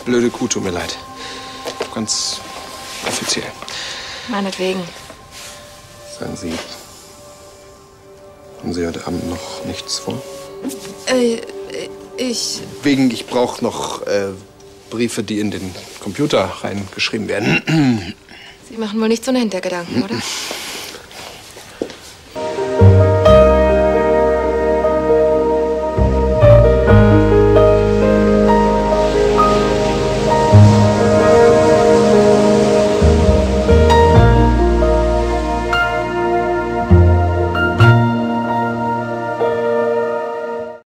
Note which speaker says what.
Speaker 1: blöde Kuh, tut mir leid. Ganz offiziell.
Speaker 2: Meinetwegen.
Speaker 1: Sagen Sie, haben Sie heute Abend noch nichts vor? Ich brauche noch Briefe, die in den Computer reingeschrieben werden.
Speaker 2: Sie machen wohl nicht so eine Hintergedanken, oder?